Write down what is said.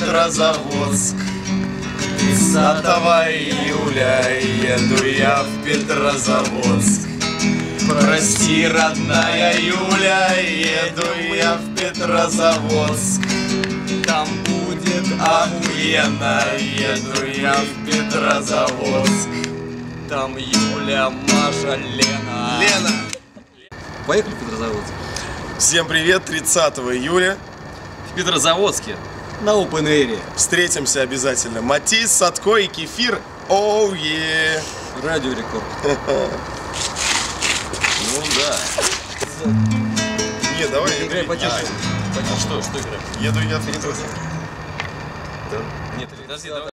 Петрозаводск. 30 июля еду я в Петрозаводск. Прости, родная Юля, еду я в Петрозаводск. Там будет охуенно, еду я в Петрозаводск. Там Юля, Маша, Лена. Лена! Поехали в Петрозаводск. Всем привет, 30 июля. В Петрозаводске. На Open Air. Встретимся обязательно. Матис, Садко и Кефир. Оу, е! Радио Рекорд. Ну да. Не, давай играй потише. Что играем? Еду я в Петрозаводск. Нет, подожди, давай.